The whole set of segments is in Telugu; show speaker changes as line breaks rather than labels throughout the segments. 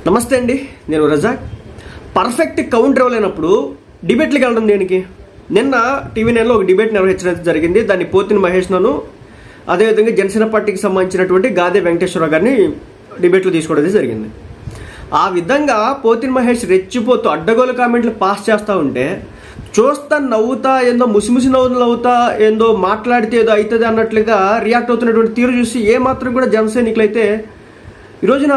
నమస్తే అండి, నేను రజాక్. పర్ఫెక్ట్ కౌంటర్ ఇవ్వలేనప్పుడు డిబేట్లకు వెళ్ళడం దేనికి? నిన్న టీవీ9లో ఒక డిబేట్ నిర్వహించడం జరిగింది. దాన్ని పోతిన మహేష్ నన్ను అదేవిధంగా జనసేన పార్టీకి సంబంధించినటువంటి గాదే వెంకటేశ్వరరావు గారిని డిబేట్లు తీసుకోవడం జరిగింది. ఆ విధంగా పోతిన మహేష్ రెచ్చిపోతూ అడ్డగోలు కామెంట్లు పాస్ చేస్తూ ఉంటే చూస్తా నవ్వుతా ఏందో ముసిముసి నవ్వులు నవ్వుతా ఏందో మాట్లాడితే ఏదో అవుతుంది అన్నట్లుగా రియాక్ట్ అవుతున్నటువంటి తీరు చూసి ఏమాత్రం కూడా జన సైనికులైతే ఈ రోజున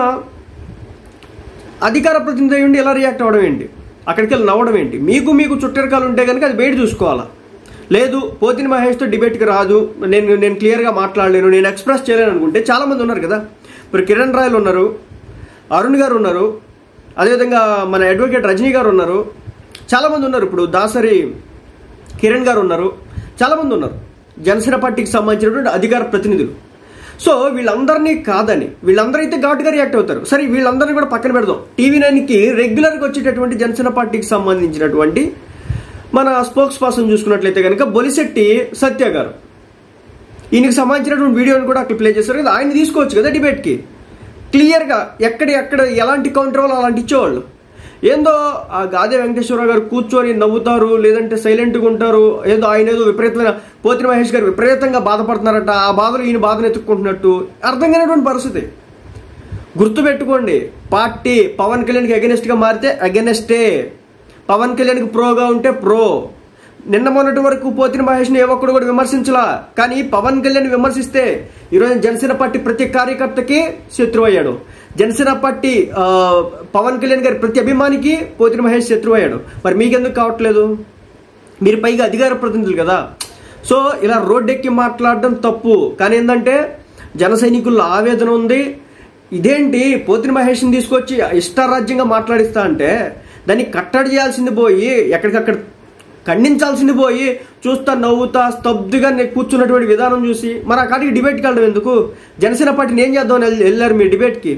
అధికార ప్రతినిధి ఉండి ఎలా రియాక్ట్ అవ్వడం ఏంటి, అక్కడికి వెళ్ళి నవ్వడం ఏంటి? మీకు చుట్టరికాలు ఉంటే కనుక అది బయట చూసుకోవాలా. లేదు పోతిన మహేష్తో డిబేట్కి రాదు, నేను క్లియర్గా మాట్లాడలేను, నేను ఎక్స్ప్రెస్ చేయలేను అనుకుంటే చాలామంది ఉన్నారు కదా. ఇప్పుడు కిరణ్ రాయలు ఉన్నారు, అరుణ్ గారు ఉన్నారు, అదేవిధంగా మన అడ్వకేట్ రజనీ గారు ఉన్నారు, చాలామంది ఉన్నారు. ఇప్పుడు దాసరి కిరణ్ గారు ఉన్నారు, చాలామంది ఉన్నారు జనసేన పార్టీకి సంబంధించినటువంటి అధికార ప్రతినిధులు. సో వీళ్ళందరినీ కాదని వీళ్ళందరూ అయితే ఘాటుగా రియాక్ట్ అవుతారు. సరే వీళ్ళందరినీ కూడా పక్కన పెడదాం. టీవీ9కి రెగ్యులర్గా వచ్చేటటువంటి జనసేన పార్టీకి సంబంధించినటువంటి మన స్పోక్స్ పర్సన్ చూసుకున్నట్లయితే కనుక బొలిశెట్టి సత్య గారు, ఈయనకి సంబంధించినటువంటి వీడియోని కూడా అక్కడ ప్లే చేశారు కదా. ఆయన తీసుకోవచ్చు కదా డిబేట్కి, క్లియర్గా ఎక్కడ ఎలాంటి కౌంటర్ వాళ్ళు అలాంటి ఇచ్చేవాళ్ళు. ఏందో ఆ గాదే వెంకటేశ్వరరావు గారు కూర్చొని నవ్వుతారు, లేదంటే సైలెంట్గా ఉంటారు. ఏదో ఆయన ఏదో విపరీతమైన పోతిన మహేష్ గారు విపరీతంగా బాధపడుతున్నారట, ఆ బాధలు ఈయన బాధను ఎత్తుక్కుంటున్నట్టు అర్థం కానిటువంటి పరిస్థితి. గుర్తుపెట్టుకోండి, పార్టీ పవన్ కళ్యాణ్కి అగెనెస్ట్గా మారితే అగెనెస్టే, పవన్ కళ్యాణ్కి ప్రోగా ఉంటే ప్రో. నిన్న మొన్నటి వరకు పోతిన మహేష్ని ఏ ఒక్కడు కూడా విమర్శించలా, కానీ పవన్ కళ్యాణ్ విమర్శిస్తే ఈరోజు జనసేన పార్టీ ప్రతి కార్యకర్తకి శత్రువు అయ్యాడు. జనసేన పార్టీ పవన్ కళ్యాణ్ గారి ప్రతి అభిమానికి పోతిన మహేష్ శత్రువు అయ్యాడు. మరి మీకెందుకు కావట్లేదు? మీరు పైగా అధికార ప్రతినిధులు కదా. సో ఇలా రోడ్డెక్కి మాట్లాడడం తప్పు. కానీ ఏంటంటే జన సైనికుల్లో ఆవేదన ఉంది. ఇదేంటి పోతిన మహేష్ని తీసుకొచ్చి ఇష్టారాజ్యంగా మాట్లాడిస్తా అంటే దాన్ని కట్టడి చేయాల్సింది పోయి ఎక్కడికక్కడ ఖండించాల్సింది పోయి చూస్తా నవ్వుతా స్తబ్దుగా కూర్చున్నటువంటి విధానం చూసి మరి ఆ కాటికి డిబేట్కి వెళ్ళడం ఎందుకు? జనసేన పార్టీని ఏం చేద్దామని వెళ్ళారు మీరు డిబేట్కి?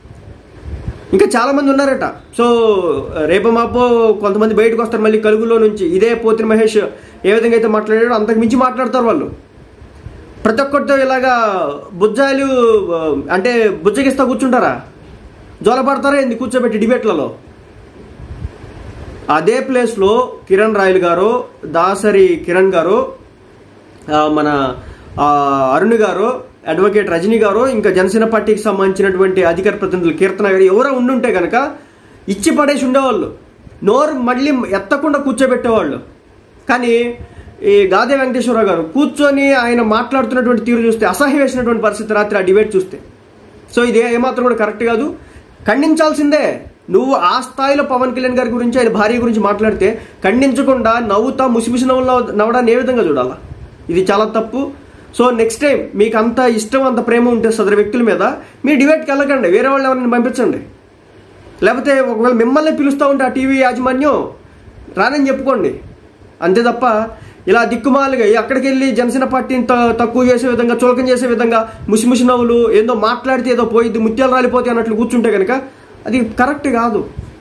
ఇంకా చాలామంది ఉన్నారట. సో రేపు మాపో కొంతమంది బయటకు వస్తారు మళ్ళీ కలుగులో నుంచి. ఇదే పోతిన మహేష్ ఏ విధంగా అయితే మాట్లాడాడో అంతకు మించి మాట్లాడతారు వాళ్ళు. ప్రతి ఒక్కరితో ఇలాగా బుజ్జాయిలు అంటే బుజ్జగిస్తా కూర్చుంటారా? జోలపడతారా ఏంది కూర్చోబెట్టి డిబేట్లలో? అదే ప్లేస్లో కిరణ్ రాయలు గారు, దాసరి కిరణ్ గారు, మన అరుణ్ గారు, అడ్వకేట్ రజనీ గారు, ఇంకా జనసేన పార్టీకి సంబంధించినటువంటి అధికార ప్రతినిధులు కీర్తన గారు ఎవరో ఉండుంటే కనుక ఇచ్చి పడేసి ఉండేవాళ్ళు, నోరు మళ్ళీ ఎత్తకుండా కూర్చోబెట్టేవాళ్ళు. కానీ ఈ గాదే వెంకటేశ్వరరావు గారు కూర్చొని ఆయన మాట్లాడుతున్నటువంటి తీరు చూస్తే అసహ్యం వేసినటువంటి పరిస్థితి రాత్రి ఆ డిబేట్ చూస్తే. సో ఇది ఏమాత్రం కూడా కరెక్ట్ కాదు, ఖండించాల్సిందే. నువ్వు ఆ స్థాయిలో పవన్ కళ్యాణ్ గారి గురించి ఆయన భార్య గురించి మాట్లాడితే ఖండించకుండా నవ్వుతా ముసిముసి నవ్వడాన్ని ఏ విధంగా చూడాలా? ఇది చాలా తప్పు. సో నెక్స్ట్ టైం మీకు అంత ఇష్టం అంత ప్రేమ ఉంటే సదరు వ్యక్తుల మీద మీరు డిబేట్కి వెళ్ళకండి, వేరే వాళ్ళు ఎవరైనా పంపించండి. లేకపోతే ఒకవేళ మిమ్మల్ని పిలుస్తూ ఉంటే ఆ టీవీ యాజమాన్యం రానని చెప్పుకోండి. అంతే తప్ప ఇలా దిక్కుమాలుగా అక్కడికి వెళ్ళి జనసేన పార్టీని తక్కువ చేసే విధంగా చులకం చేసే విధంగా ముసిముసి నవ్వులు ఏందో మాట్లాడితే ఏదో పోయిద్ది ముత్యాలు రాలిపోతాయి అన్నట్లు కూర్చుంటే కనుక అది కరెక్ట్ కాదు.